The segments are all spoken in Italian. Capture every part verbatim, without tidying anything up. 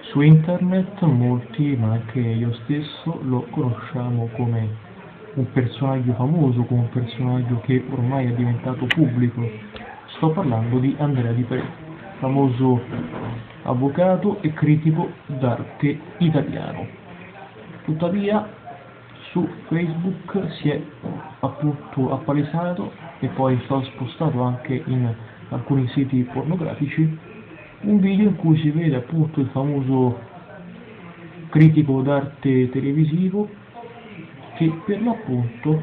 Su internet molti, ma anche io stesso, lo conosciamo come un personaggio famoso, come un personaggio che ormai è diventato pubblico. Sto parlando di Andrea Di Pre, famoso avvocato e critico d'arte italiano. Tuttavia su Facebook si è appunto appalesato, e poi sto spostato anche in alcuni siti pornografici, un video in cui si vede appunto il famoso critico d'arte televisivo che per l'appunto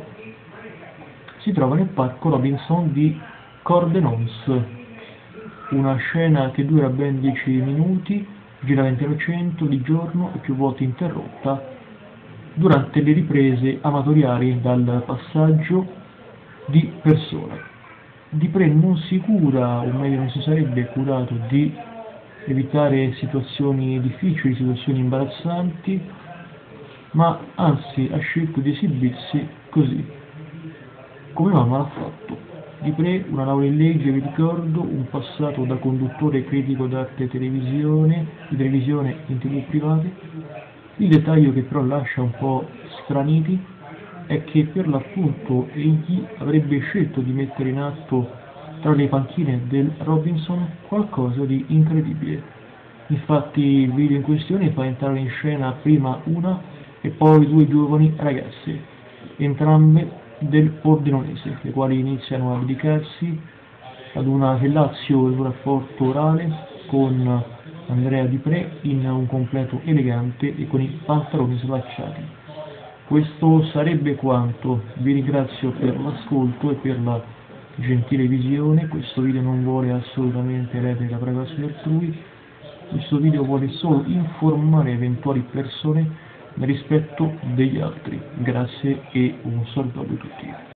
si trova nel parco Robinson di Cordenons, una scena che dura ben dieci minuti, girata in trecento di giorno e più volte interrotta durante le riprese amatoriali dal passaggio di persone. Di Pre non si cura, o meglio non si sarebbe curato di evitare situazioni difficili, situazioni imbarazzanti, ma anzi ha scelto di esibirsi così, come mamma l'ha fatto. Di Pre, una laurea in legge, vi ricordo, un passato da conduttore e critico d'arte televisione, di televisione in tv private. Il dettaglio che però lascia un po' straniti è che per l'appunto egli avrebbe scelto di mettere in atto tra le panchine del Robinson qualcosa di incredibile. Infatti il video in questione fa entrare in scena prima una e poi due giovani ragazze, entrambe del Pordenonese, le quali iniziano a dedicarsi ad una fellatio, ad un rapporto orale con Andrea Di Pre in un completo elegante e con i pantaloni slacciati. Questo sarebbe quanto, vi ringrazio per l'ascolto e per la gentile visione. Questo video non vuole assolutamente ledere la privacy altrui, questo video vuole solo informare eventuali persone nel rispetto degli altri. Grazie e un saluto a voi tutti.